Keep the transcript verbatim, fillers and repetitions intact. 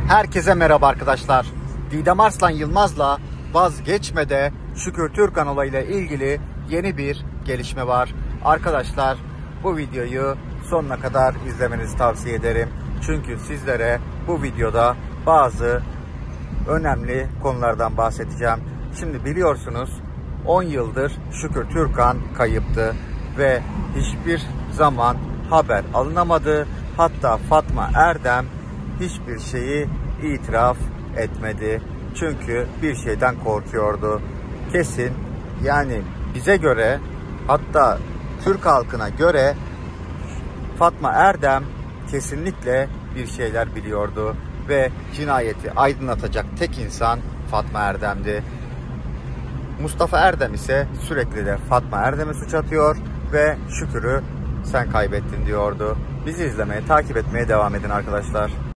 Herkese merhaba arkadaşlar. Didem Arslan Yılmaz'la Vazgeçme'de Şükür Türkan olayıyla ilgili yeni bir gelişme var. Arkadaşlar bu videoyu sonuna kadar izlemenizi tavsiye ederim. Çünkü sizlere bu videoda bazı önemli konulardan bahsedeceğim. Şimdi biliyorsunuz on yıldır Şükür Türkan kayıptı ve hiçbir zaman haber alınamadı. Hatta Fatma Erdem hiçbir şeyi itiraf etmedi. Çünkü bir şeyden korkuyordu. Kesin, yani bize göre, hatta Türk halkına göre Fatma Erdem kesinlikle bir şeyler biliyordu ve cinayeti aydınlatacak tek insan Fatma Erdem'di. Mustafa Erdem ise sürekli de Fatma Erdem'e suç atıyor ve Şükür'ü sen kaybettin diyordu. Bizi izlemeye, takip etmeye devam edin arkadaşlar.